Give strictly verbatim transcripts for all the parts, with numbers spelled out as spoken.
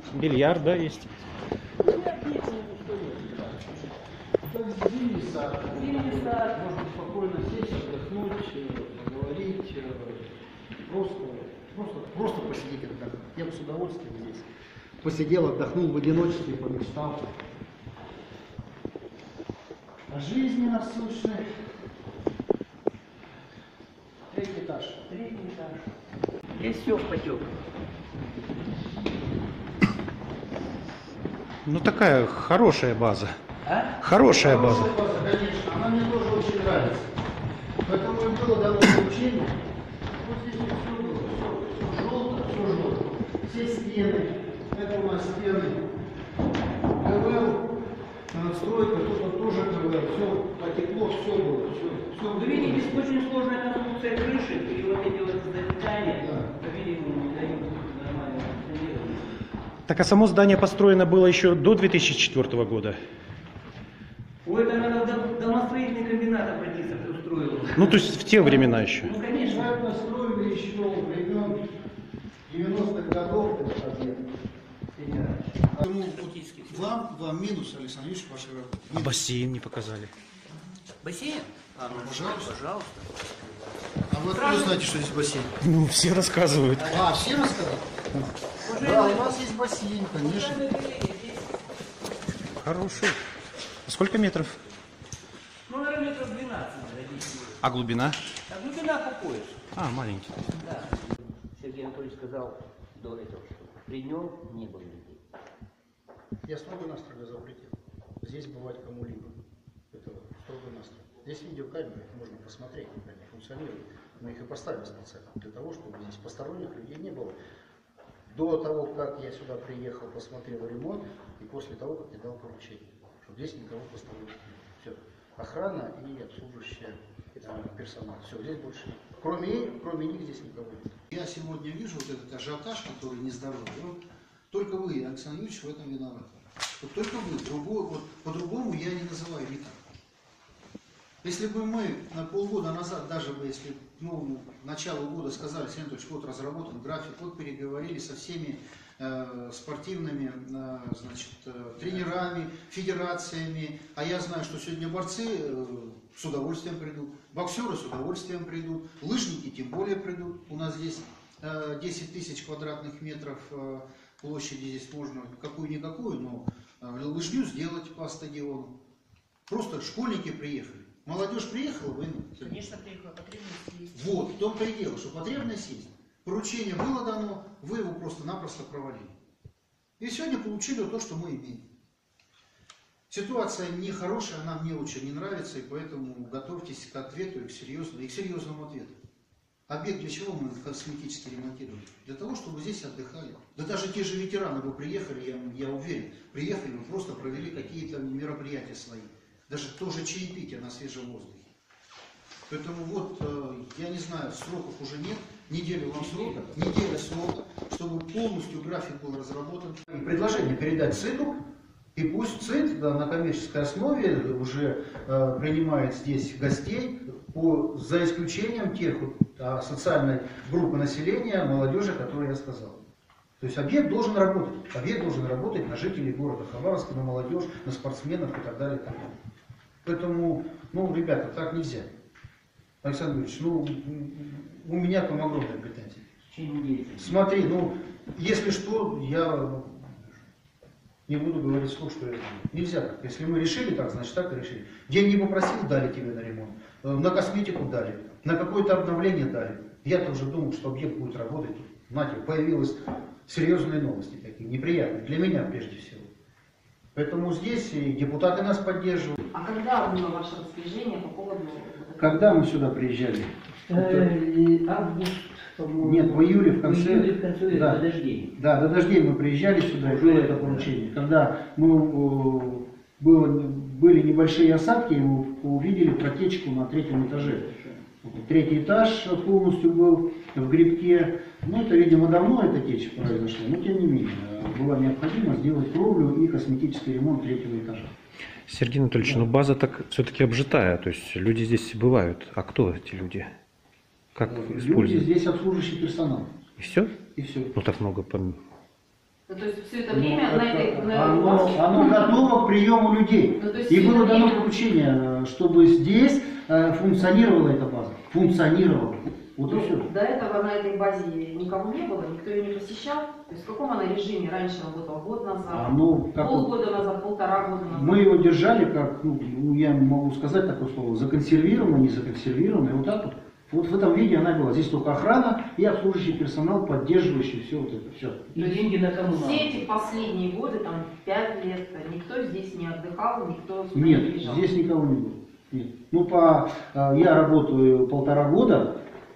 Бильярд, да, есть? Можно спокойно сесть, отдохнуть, поговорить, просто, просто, просто посидеть, отдохнуть. Я бы с удовольствием здесь посидел, отдохнул в одиночестве, помечтал о жизни насущной. Третий этаж. Третий этаж. Здесь все в потек. Ну такая хорошая база. А? Хорошая база. Хорошая база, конечно. Она мне тоже очень нравится. Поэтому и было дано поручение. Вот здесь вот все было. Все, все желто, все желто. Все стены. Это у нас стены. КВЛ. Надстройка. Тут тоже КВЛ. Все потекло, все было. Все, все Вы видите, здесь очень сложная конструкция крыши, и вот эти вот здания, Да. по-видимому, не дают нормального функционирования. Так а само здание построено было еще до две тысячи четвёртого года? Ой, это надо в домостроительный комбинат обратиться, кто устроил. Ну то есть в те времена еще? Ну, конечно. Проект настроили еще времен девяностых годов. Это объект. Поэтому вот вам, вам минус, Александр Ильич, вашей работы. А бассейн не показали. Бассейн? А, ну, Пожалуйста. Пожалуйста. А вы откуда знаете, что здесь бассейн? Ну, все рассказывают. А, все рассказали? Да, у нас есть бассейн, конечно. Хороший. А сколько метров? Ну, наверное, метров двенадцать. А глубина? А глубина по пояс. А, маленький. Да. Сергей Анатольевич сказал до этого, что при нем не было людей. Я строго-настрого запретил здесь бывать кому-либо. Это строго-настрого. Здесь видеокамеры, их можно посмотреть, как они функционируют. Мы их и поставили специально для того, чтобы здесь посторонних людей не было. До того, как я сюда приехал, посмотрел ремонт, и после того, как я дал поручение, чтобы здесь никого посторонних не было. Все. Охрана и обслуживающая персонал. Все, здесь больше нет. Кроме, кроме них здесь никого нет. Я сегодня вижу вот этот ажиотаж, который нездоровый. Он, только вы, Александр Юрьевич, в этом виноваты. Вот только вы. Другой, вот, по-другому я не называю никак. Если бы мы на полгода назад, даже бы если ну, начало года сказали, Сергей Анатольевич, вот разработан график, вот переговорили со всеми э, спортивными э, значит, э, тренерами, федерациями, а я знаю, что сегодня борцы э, с удовольствием придут, боксеры с удовольствием придут, лыжники тем более придут. У нас здесь э, десять тысяч квадратных метров э, площади, здесь можно какую-никакую, но э, лыжню сделать по стадиону. Просто школьники приехали. Молодежь приехала, вы... Конечно, приехала, потребность есть. Вот, в том-то и дело, что потребность есть. Поручение было дано, вы его просто-напросто провалили. И сегодня получили то, что мы имеем. Ситуация нехорошая, она мне очень не нравится, и поэтому готовьтесь к ответу и к серьезному, и к серьезному ответу. Объект для чего мы косметически ремонтируем? Для того, чтобы здесь отдыхали. Да даже те же ветераны бы приехали, я, я уверен, приехали бы, просто провели какие-то мероприятия свои. Даже тоже чаепитие на свежем воздухе. Поэтому вот, э, я не знаю, сроков уже нет, неделю вам срока, неделя срока, чтобы полностью график был разработан. И предложение передать ЦИДу, и пусть ЦИД да, на коммерческой основе уже э, принимает здесь гостей, по, за исключением тех э, социальной группы населения, молодежи, которые я сказал. То есть объект должен работать, объект должен работать на жителей города Хабаровска, на молодежь, на спортсменов и так далее. И так далее. Поэтому, ну, ребята, так нельзя. Александр Юрьевич, ну, у меня там огромные претензии. Смотри, ну, если что, я не буду говорить вслух, что я... Нельзя так. Если мы решили так, значит так и решили. Деньги попросил, дали тебе на ремонт. На косметику дали. На какое-то обновление дали. Я-то уже думал, что объект будет работать. Знаете, появились серьезные новости такие, неприятные. Для меня прежде всего. Поэтому здесь и депутаты нас поддерживают. А когда было ваше распоряжение по поводу... Когда мы сюда приезжали? Э, август, по-моему. Нет, в июле в конце. В июле в конце да. до дождей. Да, до дождей мы приезжали сюда, и было это поручение. Когда мы, э, было, были небольшие осадки, мы увидели протечку на третьем этаже. Третий этаж полностью был в грибке. Ну, это, видимо, давно эта течь произошла, но тем не менее, была необходимо сделать кровлю и косметический ремонт третьего этажа. Сергей Анатольевич, да. Ну база так все-таки обжитая, то есть люди здесь бывают. А кто эти люди? Как люди используют? Здесь обслуживающий персонал. И все? И все. Ну так много. Пом... Ну, то есть все это Ну, время на это- этой... на- оно, оно готово к приему людей. Ну, то есть И всё было это дано время- поручение, чтобы здесь э, функционировала эта база. Функционировала. Вот и Ну, все. до этого на этой базе никого не было, никто ее не посещал. То есть в каком она режиме раньше работала? Год назад, Оно, как вот полгода назад, полтора года назад? мы его держали, как, ну, ну, я могу сказать такое слово, законсервировано, не законсервировано, и вот так вот. Вот в этом виде она была. Здесь только охрана и обслуживающий персонал, поддерживающий все вот это. Все. И деньги на коммуналку. Все эти последние годы, там пять лет, никто здесь не отдыхал, никто сюда не Нет, приезжал. здесь никого не было. Нет. Ну, по, э, я работаю полтора года,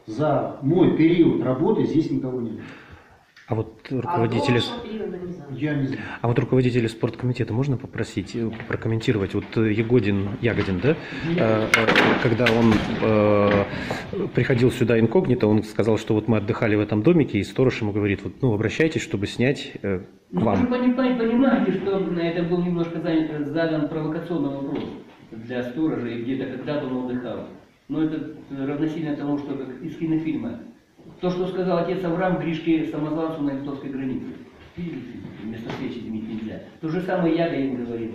за мой период работы здесь никого не было. А вот А руководители, до этого периода не знаю. Я не знаю. а вот руководители спорткомитета можно попросить э, прокомментировать? Вот э, Ягодин, Ягодин, да? Э, э, Когда он э, приходил сюда инкогнито, он сказал, что вот мы отдыхали в этом домике, и сторож ему говорит, вот, ну, обращайтесь, чтобы снять э, к Ну, вы же вам. понимаете, понимаете, что на это был немножко занят- задан провокационный вопрос для сторожа, и где-то когда-то он отдыхал. Но это равносильно тому, что как из кинофильма. То, что сказал отец Авраам Гришке Самозванцу на литовской границе. Видели фильм? Вместо встречи изменить нельзя. То же самое Ягодин говорил.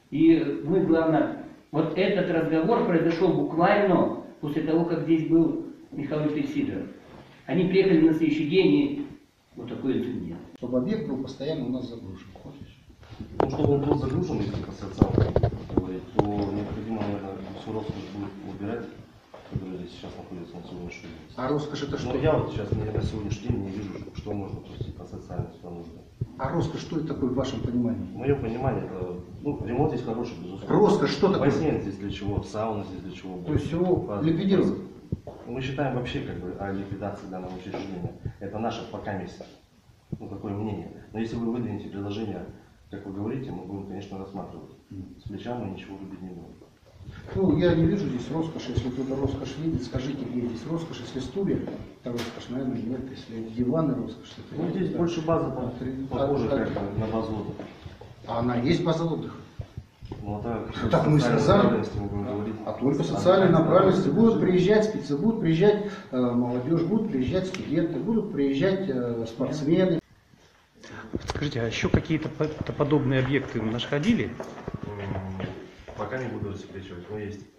И мы, главное, вот этот разговор произошел буквально после того, как здесь был Михаил Викторович Сидоров. Они приехали на следующий день, и вот такой инцидент. Чтобы объект был постоянно у нас загружен. Вот и всё. Ну, чтобы он был загружен, если по социалам говорить, то необходимо, наверное, всю роскошь будет убирать, которая здесь сейчас находится на сегодняшний день. А роскошь это что? Но я вот сейчас не- на сегодняшний день не вижу, что можно пустить по социальным сюда нужно. А роскошь что это такое в вашем понимании? В моем понимании, это, ну, ремонт здесь хороший, безусловно. Роскошь что такое? Бассейн здесь для чего, сауна здесь для чего. То есть его По- ликвидировать? Мы считаем вообще как бы о ликвидации данного учреждения. Это наше пока место. Ну, такое мнение. Но если вы выдвинете предложение, как вы говорите, мы будем, конечно, рассматривать. С плеча мы ничего рубить не будем. Ну, я не вижу здесь роскоши. Если кто-то роскошь видит, скажите, где здесь роскошь. Если стулья, это роскошь, наверное, нет. Если диваны роскошь, это Ну, нет. здесь Да. больше база А, три- похожа а- как бы на базу отдыха. А она есть база отдыха. Ну, а так, Так мы и социальной сказали. направленности мы будем говорить. А только социальной направленности будут приезжать спецы, будут приезжать э, молодежь, будут приезжать студенты, будут приезжать э, спортсмены. Скажите, а еще какие-то по- подобные объекты находили? М, Пока не буду рассекречивать, но есть.